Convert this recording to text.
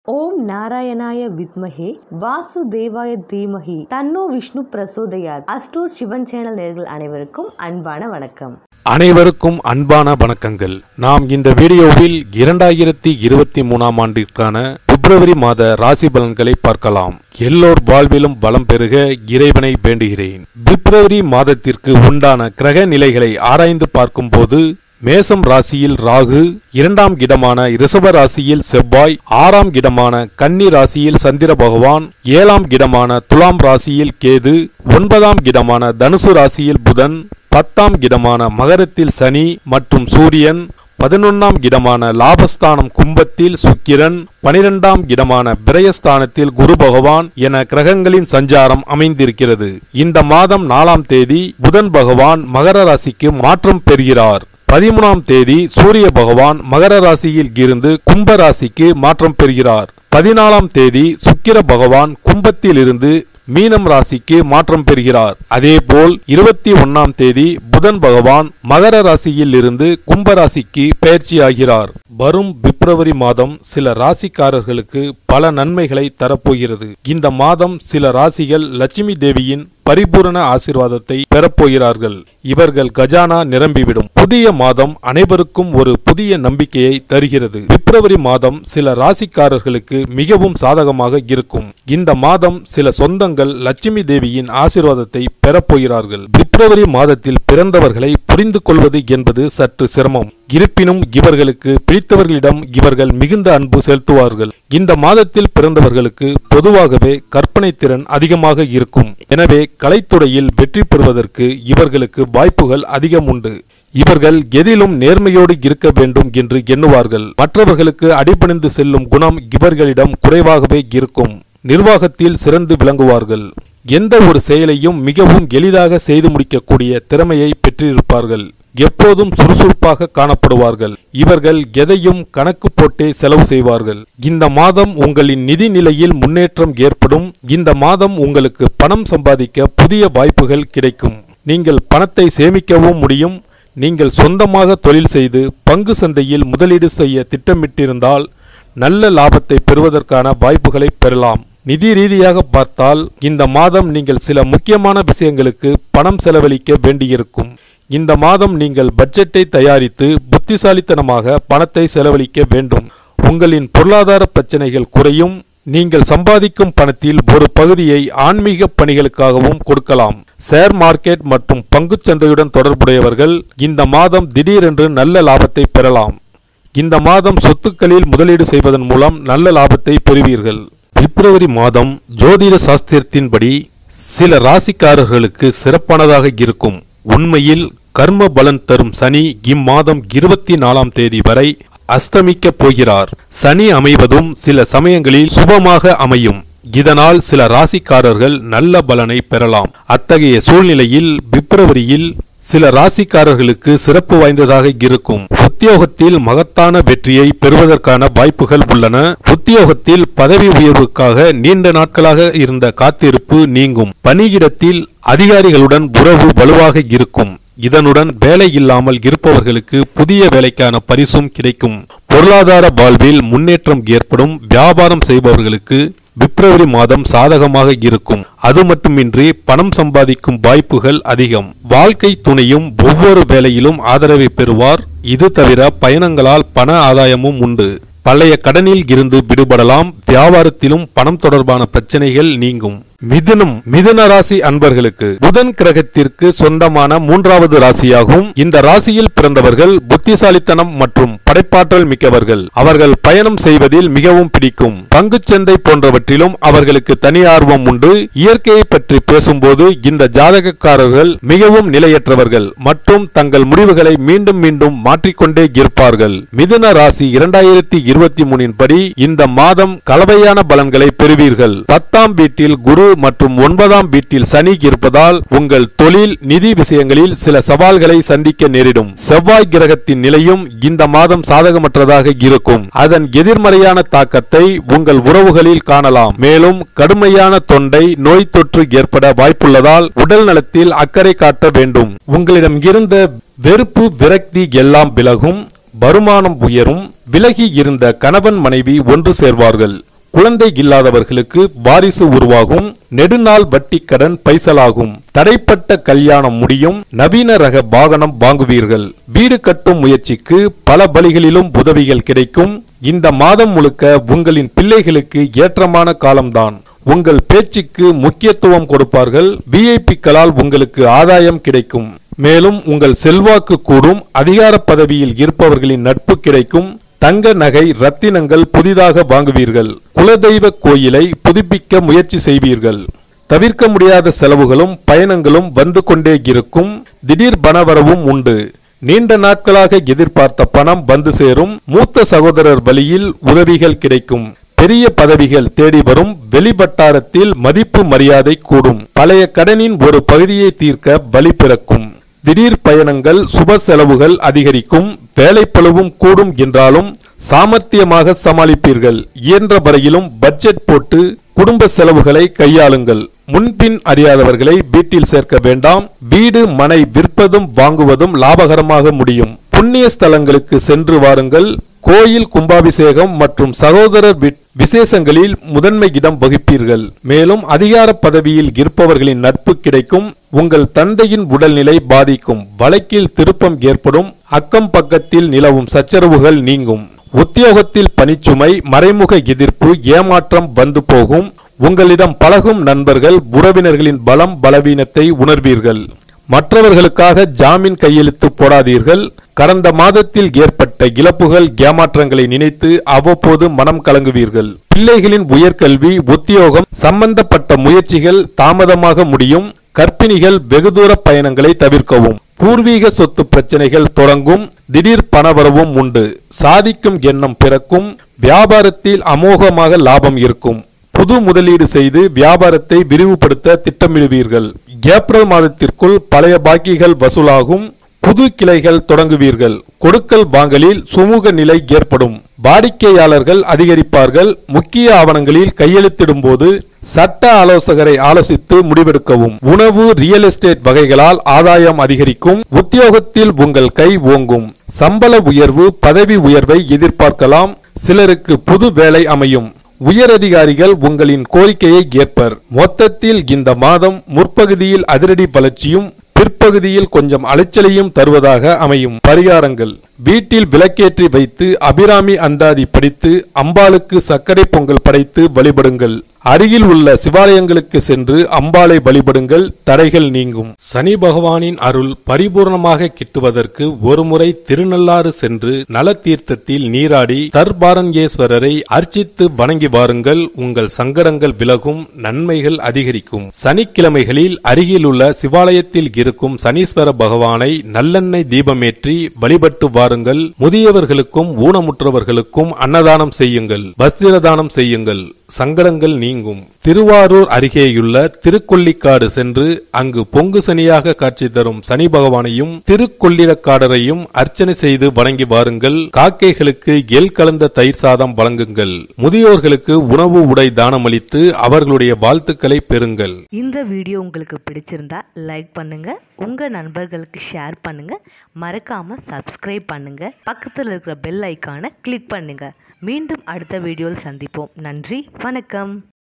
ஓம் நாராயணாய வித்மஹே வாசுதேவாய தீமஹி தன்னோ விஷ்ணு பிரசோதயாத். அஸ்ட்ரோட் சிவன் சேனல் நேயர்கள் அனைவருக்கும் அன்பான வணக்கம். அனைவருக்கும் அன்பான வணக்கங்கள். நாம் இந்த வீடியோவில் 2023ஆம் ஆண்டிற்கான பிப்ரவரி மாத ராசி பலன்களை பார்க்கலாம். எல்லோர் வாழ்விலும் வளம் பெருக இறைவனை வேண்டுகிறேன். பிப்ரவரி மாதத்திற்கு உண்டான கிரக நிலைகளை ஆராய்ந்து பார்க்கும் போது மேசம் ராசியில் ராகு, 2ஆம் இடமான ரிஷப ராசியில் செவ்வாய், 6ஆம் இடமான கன்னி ராசியில் சந்திர பகவான், 7ஆம் இடமான துலாம் ராசியில் கேது, 9ஆம் இடமான தனுசு ராசியில் புதன், 10ஆம் இடமான மகரத்தில் சனி மற்றும் சூரியன், 11ஆம் இடமான லாபஸ்தானம் கும்பத்தில் சுக்கிரன், 12ஆம் இடமான விரயஸ்தானத்தில் குரு பகவான் என கிரகங்களின் சஞ்சாரம் அமைந்திருக்கிறது. இந்த மாதம் 4ஆம் தேதி புதன் பகவான் மகர ராசிக்கு மாற்றம் பெறுகிறார். 13ஆம் தேதி சூரிய பகவான் மகர ராசியில் இருந்து கும்ப ராசிக்கு மாற்றம் பெறுகிறார். 14ஆம் தேதி சுக்கிர பகவான் கும்பத்தில் இருந்து மீனம் ராசிக்கு மாற்றம் பெறுகிறார். அதேபோல் 21ஆம் தேதி புதன் பகவான் மகர ராசியில் இருந்து கும்ப ராசிக்கு பெயர்ச்சியாகிறார். வரும் பிப்ரவரி மாதம் சில ராசிக்காரர்களுக்கு பல நன்மைகளை தரப்போகிறது. இந்த மாதம் சில ராசிகள் லட்சுமி தேவியின் பரிபூரண ஆசீர்வாதத்தை பெறப்போகிறார்கள். இவர்கள் கஜானா நிரம்பிவிடும். புதிய மாதம் அனைவருக்கும் ஒரு புதிய நம்பிக்கையை தருகிறது. பிப்ரவரி மாதம் சில ராசிக்காரர்களுக்கு மிகவும் சாதகமாக இருக்கும். இந்த மாதம் சில சொந்தங்கள் லட்சுமி தேவியின் ஆசீர்வாதத்தை பெறப்போகிறார்கள். பிப்ரவரி மாதத்தில் பிறந்தவர்களை புரிந்து கொள்வது என்பது சற்று சிரமம். இருப்பினும் இவர்களுக்கு பிடித்தவர்களிடம் இவர்கள் மிகுந்த அன்பு செலுத்துவார்கள். இந்த மாதத்தில் பிறந்தவர்களுக்கு பொதுவாகவே கற்பனை திறன் அதிகமாக இருக்கும். எனவே கலைத்துறையில் வெற்றி பெறுவதற்கு இவர்களுக்கு வாய்ப்புகள் அதிகம் உண்டு. இவர்கள் எதிலும் நேர்மையோடு இருக்க வேண்டும் என்று எண்ணுவார்கள். மற்றவர்களுக்கு அடிபணிந்து செல்லும் குணம் இவர்களிடம் குறைவாகவே இருக்கும். நிர்வாகத்தில் சிறந்து விளங்குவார்கள். எந்த ஒரு செயலையும் மிகவும் எளிதாக செய்து முடிக்கக்கூடிய திறமையை பெற்றிருப்பார்கள். எப்போதும் சுறுசுறுப்பாக காணப்படுவார்கள். இவர்கள் எதையும் கணக்கு போட்டே செலவு செய்வார்கள். இந்த மாதம் உங்களின் நிதி நிலையில் முன்னேற்றம் ஏற்படும். இந்த மாதம் உங்களுக்கு பணம் சம்பாதிக்க புதிய வாய்ப்புகள் கிடைக்கும். நீங்கள் பணத்தை சேமிக்கவும் முடியும். நீங்கள் சொந்தமாக தொழில் செய்து பங்கு சந்தையில் முதலீடு செய்ய திட்டமிட்டிருந்தால் நல்ல லாபத்தை பெறுவதற்கான வாய்ப்புகளை பெறலாம். நிதி ரீதியாக பார்த்தால் இந்த மாதம் நீங்கள் சில முக்கியமான விஷயங்களுக்கு பணம் செலவழிக்க வேண்டியிருக்கும். இந்த மாதம் நீங்கள் பட்ஜெட்டை தயாரித்து புத்திசாலித்தனமாக பணத்தை செலவழிக்க வேண்டும். உங்களின் பொருளாதார பிரச்சனைகள் குறையும். நீங்கள் சம்பாதிக்கும் பணத்தில் ஒரு பகுதியை ஆன்மீக பணிகளுக்காகவும் கொடுக்கலாம். ஷேர் மார்க்கெட் மற்றும் பங்குச்சந்தையுடன் தொடர்புடையவர்கள் இந்த மாதம் திடீரென்று நல்ல லாபத்தை பெறலாம். இந்த மாதம் சொத்துக்களில் முதலீடு செய்வதன் மூலம் நல்ல லாபத்தை பெறுவீர்கள். பிப்ரவரி மாதம் ஜோதிட சாஸ்திரத்தின்படி சில ராசிக்காரர்களுக்கு சிறப்பானதாக இருக்கும். உண்மையில் கர்ம பலன் தரும் சனி இம்மாதம் 24ஆம் தேதி வரை அஸ்தமிக்க போகிறார். சனி அமைவதும் சில சமயங்களில் சுபமாக அமையும். இதனால் சில ராசிக்காரர்கள் நல்ல பலனை பெறலாம். அத்தகைய சூழ்நிலையில் பிப்ரவரியில் சில ராசிக்காரர்களுக்கு சிறப்பு வாய்ந்ததாக இருக்கும். உத்தியோகத்தில் மகத்தான வெற்றியை பெறுவதற்கான வாய்ப்புகள் உள்ளன. உத்தியோகத்தில் பதவி உயர்வுக்காக நீண்ட நாட்களாக இருந்த காத்திருப்பு நீங்கும். பணியிடத்தில் அதிகாரிகளுடன் உறவு வலுவாக இருக்கும். இதனுடன் வேலை இல்லாமல் இருப்பவர்களுக்கு புதிய வேலைக்கான பரிசும் கிடைக்கும். பொருளாதார வாழ்வில் முன்னேற்றம் ஏற்படும். வியாபாரம் செய்பவர்களுக்கு பிப்ரவரி மாதம் சாதகமாக இருக்கும். அது மட்டுமின்றி பணம் சம்பாதிக்கும் வாய்ப்புகள் அதிகம். வாழ்க்கை துணையும் ஒவ்வொரு வேலையிலும் ஆதரவை பெறுவார். இது தவிர பயணங்களால் பண ஆதாயமும் உண்டு. பழைய கடனில் இருந்து விடுபடலாம். வியாபாரத்திலும் பணம் தொடர்பான பிரச்சனைகள் நீங்கும். மிதுன ராசி அன்பர்களுக்கு புதன் கிரகத்திற்கு சொந்தமான 3வது ராசியாகும். இந்த ராசியில் பிறந்தவர்கள் புத்திசாலித்தனம் மற்றும் படைப்பாற்றல் மிக்கவர்கள். அவர்கள் பயணம் செய்வதில் மிகவும் பிடிக்கும். பங்குச்சந்தை போன்றவற்றிலும் அவர்களுக்கு தனி ஆர்வம் உண்டு. இயற்கையை பற்றி பேசும்போது இந்த ஜாதகக்காரர்கள் மிகவும் நிலையற்றவர்கள் மற்றும் தங்கள் முடிவுகளை மீண்டும் மீண்டும் மாற்றிக்கொண்டே இருப்பார்கள். மிதுன ராசி 2023 படி இந்த மாதம் கலவையான பலன்களை பெறுவீர்கள். 10ஆம் வீட்டில் குரு மற்றும் 9ஆம் வீட்டில் சனி இருப்பதால் உங்கள் தொழில் நிதி விஷயங்களில் சில சவால்களை சந்திக்க நேரிடும். செவ்வாய் கிரகத்தின் நிலையும் இந்த மாதம் சாதகமற்றதாக இருக்கும். அதன் எதிர்மறையான தாக்கத்தை உங்கள் உறவுகளில் காணலாம். மேலும் கடுமையான தொண்டை நோய் தொற்று ஏற்பட வாய்ப்புள்ளதால் உடல் நலத்தில் அக்கறை காட்ட வேண்டும். உங்களிடம் இருந்த வெறுப்பு விரக்தி எல்லாம் விலகும். வருமானம் உயரும். விலகி இருந்த கணவன் மனைவி ஒன்று சேர்வார்கள். குழந்தை இல்லாதவர்களுக்கு வாரிசு உருவாகும். நெடுநாள் வட்டி கடன் பைசலாகும். தடைப்பட்ட கல்யாணம் முடியும். நவீன ரக வாகனம் வாங்குவீர்கள். வீடு கட்டும் முயற்சிக்கு பல வழிகளிலும் உதவிகள் கிடைக்கும். இந்த மாதம் முழுக்க உங்களின் பிள்ளைகளுக்கு ஏற்றமான காலம்தான். உங்கள் பேச்சுக்கு முக்கியத்துவம் கொடுப்பார்கள். விஐபிக்களால் உங்களுக்கு ஆதாயம் கிடைக்கும். மேலும் உங்கள் செல்வாக்கு கூடும். அதிகார பதவியில் இருப்பவர்களின் நட்பு கிடைக்கும். தங்க நகை ரத்தினங்கள் புதிதாக வாங்குவீர்கள். குலதெய்வ கோயிலை புதுப்பிக்க முயற்சி செய்வீர்கள். தவிர்க்க முடியாத செலவுகளும் பயணங்களும் வந்து கொண்டே இருக்கும். திடீர் பணவரவும் உண்டு. நீண்ட நாட்களாக எதிர்பார்த்த பணம் வந்து சேரும். மூத்த சகோதரர் வழியில் உதவிகள் கிடைக்கும். பெரிய பதவிகள் தேடி வரும். வெளிவட்டாரத்தில் மதிப்பு மரியாதை கூடும். பழைய கடனின் ஒரு பகுதியை தீர்க்க வழி பிறக்கும். திடீர் பயணங்கள் சுப செலவுகள் அதிகரிக்கும். வேலைப்பளுவும் கூடும் என்றாலும் சாமர்த்தியமாக சமாளிப்பீர்கள். இயன்ற வரையிலும் பட்ஜெட் போட்டு குடும்ப செலவுகளை கையாளுங்கள். முன்பின் அறியாதவர்களை வீட்டில் சேர்க்க வேண்டாம். வீடு மனை விற்பதும் வாங்குவதும் லாபகரமாக முடியும். புண்ணிய ஸ்தலங்களுக்கு சென்று வாருங்கள். கோயில் கும்பாபிஷேகம் மற்றும் சகோதரர் விசேஷங்களில் முதன்மை இடம் வகிப்பீர்கள். மேலும் அதிகார பதவியில் இருப்பவர்களின் நட்பு கிடைக்கும். உங்கள் தந்தையின் உடல்நிலை பாதிக்கும். வழக்கில் திருப்பம் ஏற்படும். அக்கம் பக்கத்தில் நிலவும் சச்சரவுகள் நீங்கும். உத்தியோகத்தில் பணிச்சுமை, மறைமுக எதிர்ப்பு, ஏமாற்றம் வந்து போகும். உங்களிடம் பழகும் நண்பர்கள் உறவினர்களின் பலம் பலவீனத்தை உணர்வீர்கள். மற்றவர்களுக்காக ஜாமீன் கையெழுத்து போடாதீர்கள். கடந்த மாதத்தில் ஏற்பட்ட இழப்புகள் ஏமாற்றங்களை நினைத்து அவ்வப்போது மனம் கலங்குவீர்கள். பிள்ளைகளின் உயர்கல்வி உத்தியோகம் சம்பந்தப்பட்ட முயற்சிகள் தாமதமாக முடியும். கர்ப்பிணிகள் வெகு தூர பயணங்களை தவிர்க்கவும். பூர்வீக சொத்து பிரச்சனைகள் தொடங்கும். திடீர் பணவரவும் உண்டு. சாதிக்கும் எண்ணம் பிறக்கும். வியாபாரத்தில் அமோகமாக லாபம் இருக்கும். புது முதலீடு செய்து வியாபாரத்தை விரிவுபடுத்த திட்டமிடுவீர்கள். ஏப்ரல் மாதத்திற்குள் பழைய பாக்கிகள் வசூலாகும். புது கிளைகள் தொடங்குவீர்கள். கொடுக்கல் வாங்கலில் சுமூக நிலை ஏற்படும். வாடிக்கையாளர்கள் அதிகரிப்பார்கள். முக்கிய ஆவணங்களில் கையெழுத்திடும் போது சட்ட ஆலோசகரை ஆலோசித்து முடிவெடுக்கவும். உணவு ரியல் எஸ்டேட் வகைகளால் ஆதாயம் அதிகரிக்கும். உத்தியோகத்தில் உங்கள் கை ஓங்கும். சம்பள உயர்வு பதவி உயர்வை எதிர்பார்க்கலாம். சிலருக்கு புது வேலை அமையும். உயரதிகாரிகள் உங்களின் கோரிக்கையை ஏற்பர். மொத்தத்தில் இந்த மாதம் முற்பகுதியில் அதிரடி வளர்ச்சியும் பிற்பகுதியில் கொஞ்சம் அலைச்சலையும் தருவதாக அமையும். பரிகாரங்கள்: வீட்டில் விளக்கேற்றி வைத்து அபிராமி அந்தாதி படித்து அம்பாளுக்கு சர்க்கரை பொங்கல் படைத்து வழிபடுங்கள். அருகில் உள்ள சிவாலயங்களுக்கு சென்று அம்பாளை வழிபடுங்கள். தடைகள் நீங்கும். சனி பகவானின் அருள் பரிபூர்ணமாக கிட்டுவதற்கு ஒருமுறை திருநள்ளாறு சென்று நல தீர்த்தத்தில் நீராடி தர்பாரண்யேஸ்வரரை அர்ச்சித்து வணங்கி வாருங்கள். உங்கள் சங்கடங்கள் விலகும். நன்மைகள் அதிகரிக்கும். சனிக்கிழமைகளில் அருகில் உள்ள சிவாலயத்தில் இருக்கும் சனீஸ்வர பகவானை நல்லெண்ணெய் தீபமேற்றி வழிபட்டு வாருங்கள். முதியவர்களுக்கும் ஊனமுற்றவர்களுக்கும் அன்னதானம் செய்யுங்கள். வஸ்திரதானம் செய்யுங்கள். சங்கடங்கள் நீங்கும். திருவாரூர் அருகேயுள்ள திருக்கொள்ளிக்காடு சென்று அங்கு பொங்கு சனியாக காட்சி தரும் சனி பகவானையும் திருக்கொள்ளிடக்காடரையும் அர்ச்சனை செய்து வணங்கி வாருங்கள். காக்கைகளுக்கு எள் கலந்த தயிர் சாதம் வழங்குங்கள். முதியோர்களுக்கு உணவு உடை தானமளித்து அவர்களுடைய வாழ்த்துக்களை பெறுங்கள். இந்த வீடியோ உங்களுக்கு பிடிச்சிருந்தா லைக் பண்ணுங்க, உங்க நண்பர்களுக்கு ஷேர் பண்ணுங்க, மறக்காம சப்ஸ்கிரைப் பண்ணுங்க, பக்கத்தில் இருக்கிற பெல் ஐக்கானை கிளிக் பண்ணுங்க. மீண்டும் அடுத்த வீடியோவில் சந்திப்போம். நன்றி, வணக்கம்.